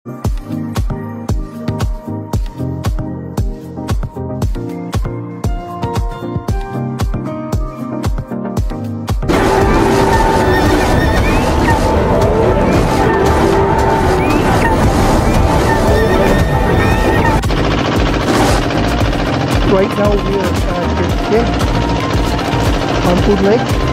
Right now we are at KPK Khanpur Lake.